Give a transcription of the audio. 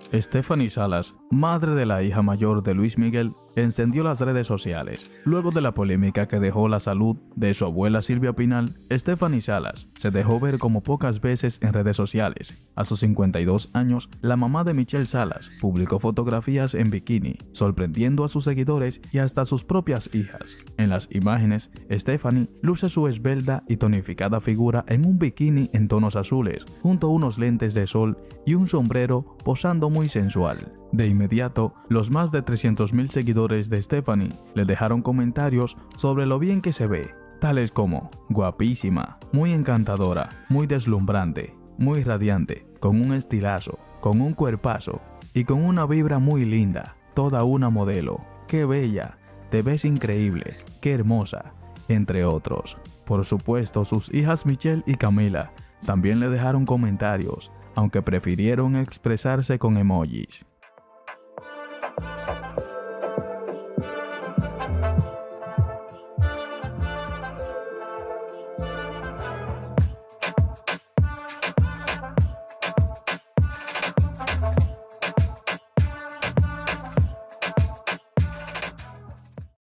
Stephanie Salas, madre de la hija mayor de Luis Miguel, encendió las redes sociales. Luego de la polémica que dejó la salud de su abuela Silvia Pinal, Stephanie Salas se dejó ver como pocas veces en redes sociales. A sus 52 años, la mamá de Michelle Salas publicó fotografías en bikini, sorprendiendo a sus seguidores y hasta a sus propias hijas. En las imágenes, Stephanie luce su esbelta y tonificada figura en un bikini en tonos azules, junto a unos lentes de sol y un sombrero, posando muy sensual. De inmediato, los más de 300,000 seguidores de Stephanie le dejaron comentarios sobre lo bien que se ve, tales como: guapísima, muy encantadora, muy deslumbrante, muy radiante, con un estilazo, con un cuerpazo y con una vibra muy linda, toda una modelo, qué bella, te ves increíble, qué hermosa, entre otros. Por supuesto, sus hijas Michelle y Camila también le dejaron comentarios, aunque prefirieron expresarse con emojis.